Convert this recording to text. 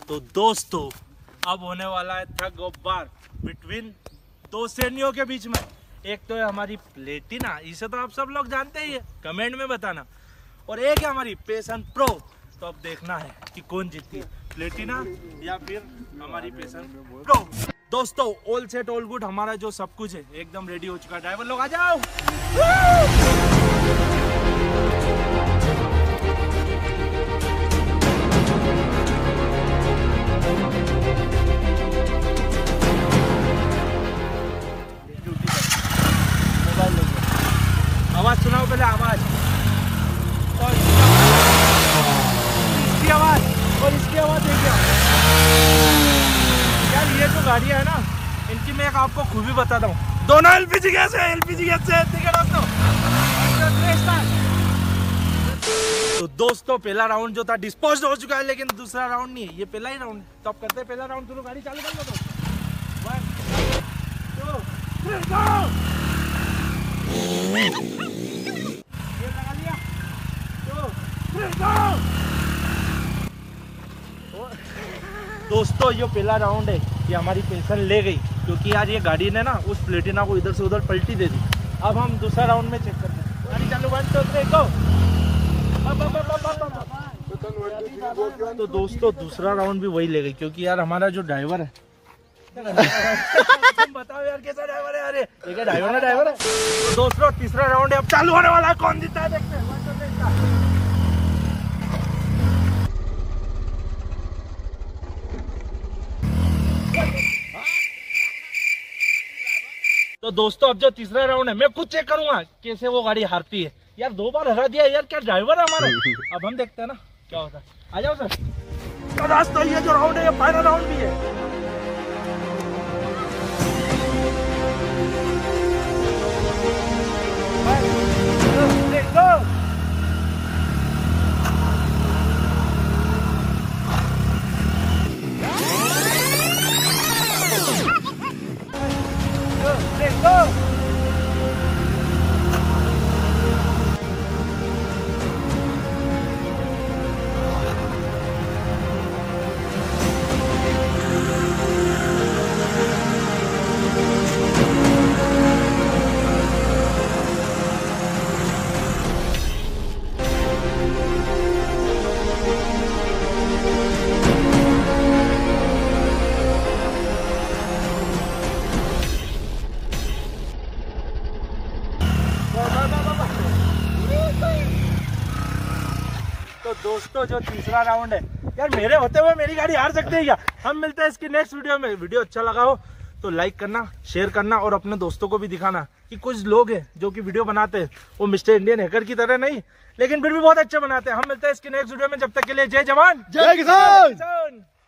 तो दोस्तों अब होने वाला है टग ऑफ वार बिटवीन दो सैनियों के बीच में। एक तो है हमारी प्लेटिना, इसे तो आप सब लोग जानते ही है, कमेंट में बताना। और एक है हमारी पैशन प्रो। तो अब देखना है कि कौन जीतती है, प्लेटिना या फिर हमारी पैशन प्रो। दोस्तों ऑल सेट ऑल गुड, हमारा जो सब कुछ है एकदम रेडी हो चुका है। ड्राइवर लोग आ जाओ। आवाज सुनाओ पहले, आवाज और इसकी आवाज और इसकी आवाज देखिए यार। ये जो गाड़ियां है ना, इनकी मैं एक आपको खूबी बताता हूँ। दोनों एलपीजी गैस है, एलपीजी गैस से। तो दोस्तों पहला राउंड जो था डिस्पोज हो चुका है, लेकिन दूसरा राउंड नहीं है, ये पहला ही राउंड। तो अब करते हैं पहला राउंड। चलो गाड़ी चालू कर लो। तो 1 2 3 गो। लगा लिया। 2 3 गो। दोस्तों ये पहला राउंड है, ये हमारी पैशन ले गई, क्योंकि यार ये गाड़ी ने ना उस प्लेटिना को इधर से उधर पलटी दे दी। अब हम दूसरा राउंड में चेक करते हैं। गाड़ी चालू। 1 2 3 गो। तो दोस्तों दूसरा राउंड भी वही ले गई, क्योंकि यार हमारा जो ड्राइवर है तुम बताओ यार कैसा ड्राइवर है। अरे ठीक है, ड्राइवर है। तो दोस्तों तीसरा राउंड है अब चालू होने वाला है। कौन जीता है देखते हैं। 1 2 3 तो दोस्तों अब जो तीसरा राउंड है, मैं खुद चेक करूंगा कैसे वो गाड़ी हारती है। यार 2 बार हरा दिया यार, क्या ड्राइवर है हमारा। अब हम देखते हैं ना क्या होता है। आ जाओ सर। तो दोस्तों ये जो राउंड है ये फाइनल राउंड भी है। Go! तो दोस्तों जो तीसरा राउंड है, यार मेरे होते हुए मेरी गाड़ी हार सकते है क्या। हम मिलते हैं इसकी नेक्स्ट वीडियो में। वीडियो अच्छा लगा हो तो लाइक करना, शेयर करना और अपने दोस्तों को भी दिखाना कि कुछ लोग हैं जो कि वीडियो बनाते हैं, वो मिस्टर इंडियन हैकर की तरह नहीं, लेकिन फिर भी बहुत अच्छे बनाते हैं। हम मिलते हैं इसकी नेक्स्ट वीडियो में। जब तक के लिए जय जवान जय किसान।